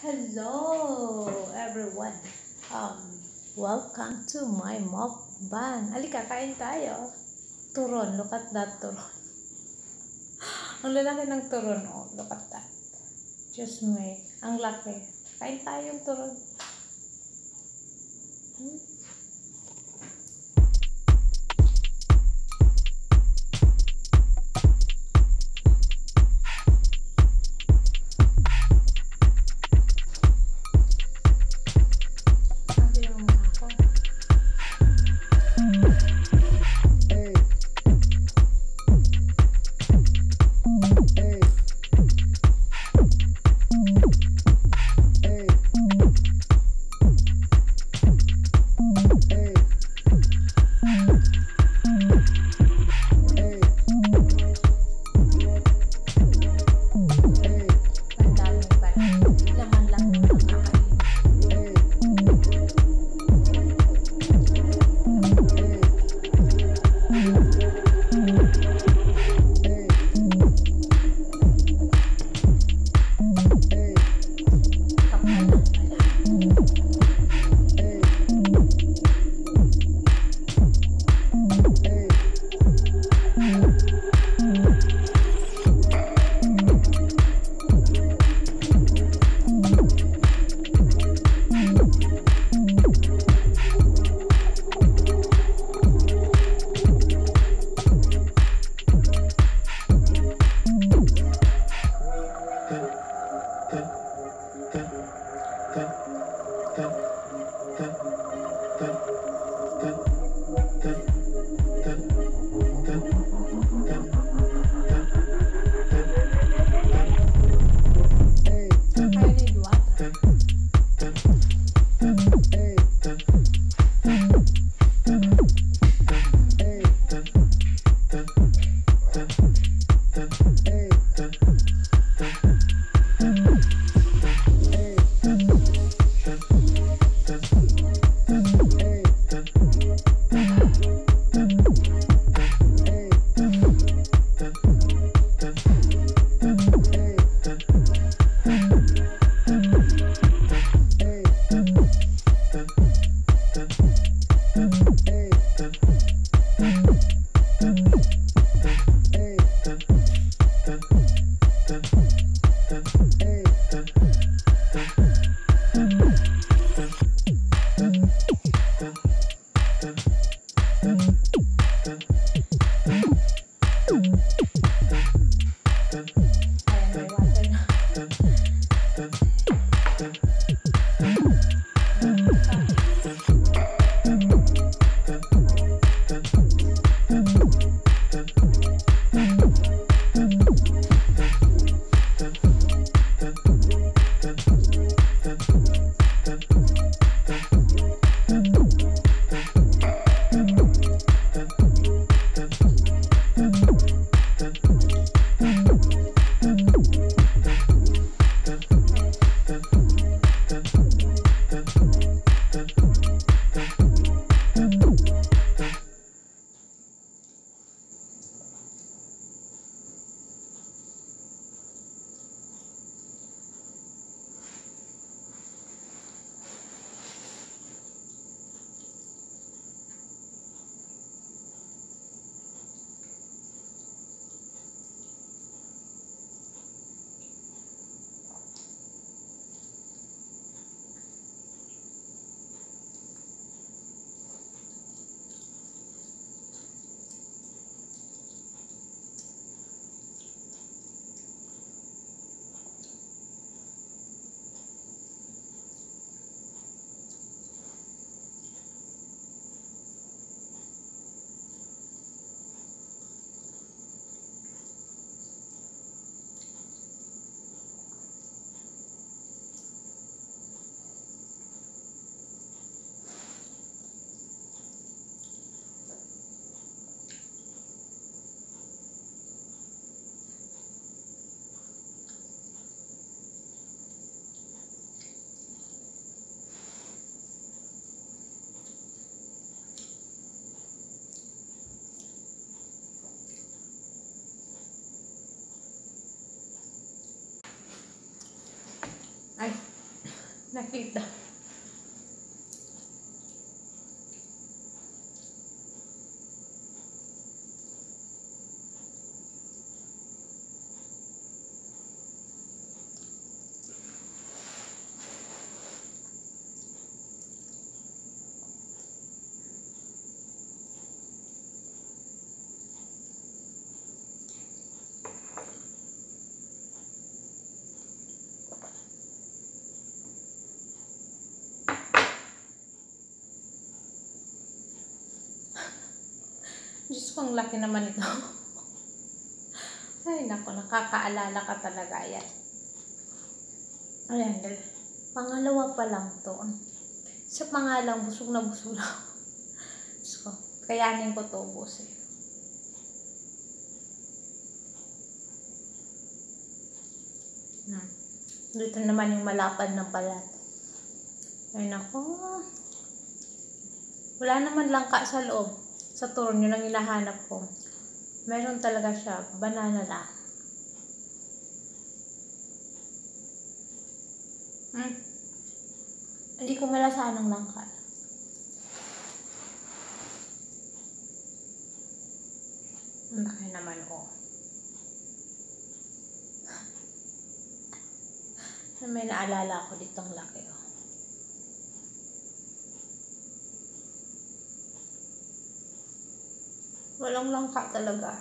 Hello, everyone. Welcome to my mukbang. Halika, kain tayo. Turon, look at that turon. Ang lalaki ng turon, oh, look at that. Just me. Ang laki. Kain tayong turon. Ay, Nakita. Diyos ko, ang laki naman ito. Ay, naku, nakakaalala ka talaga. Ayan. Ayan, pangalawa pa lang to. Sa pangalang, busog na busog na. So, kayanin ko to, boss. Dito naman yung malapad ng balat. Ay, naku. Wala naman langka sa loob. Sa turon, yun ang hinahanap ko. Meron talaga siya. Banana lang. Hindi ko malasahan ng langka. Ang laki naman, oh. May naalala ako ditong laki, oh. Walang langka talaga.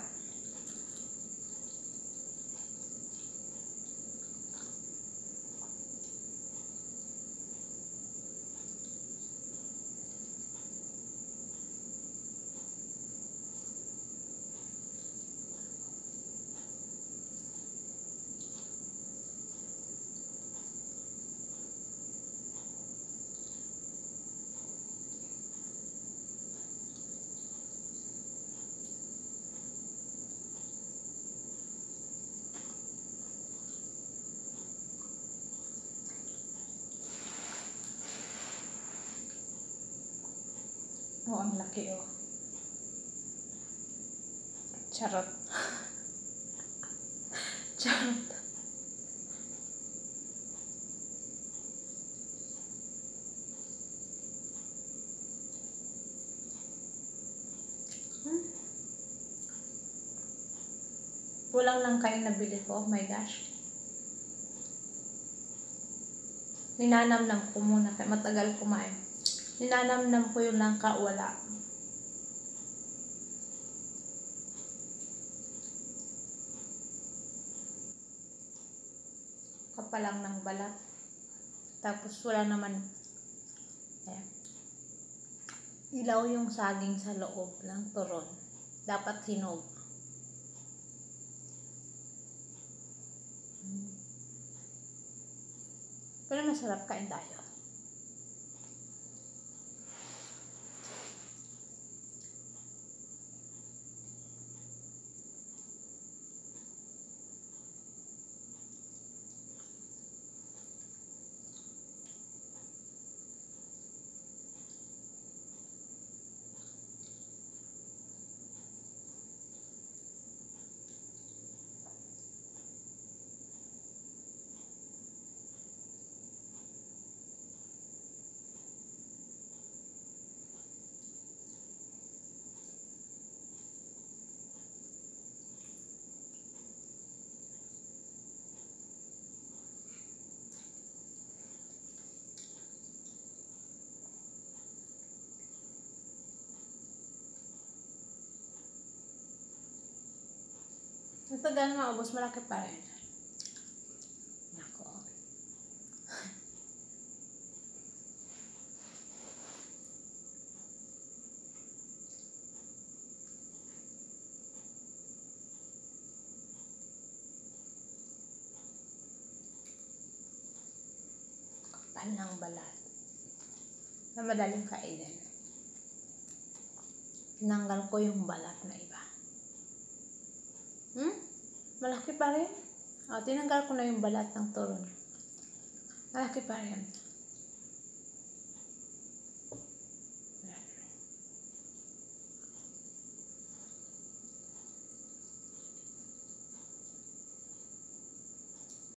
Oh, ang laki, oh. Charot. Charot. Kulang lang kayo nabili ko. Oh my gosh. Ninanamnam ko muna. Matagal kumain. Ninanamnam ko yung langka, wala. Kapalang ng balat. Tapos wala naman. Ayan. Ilaw yung saging sa loob ng turon. Dapat hinog. Pero masarap, kain tayo. Ito gano'n maubos, malaki pa rin. Nako. Kapal ng balat. Na madaling kainin. Tinanggal ko yung balat na iba. Malaki pa rin. Tinanggal ko na yung balat ng turon. Malaki pa rin.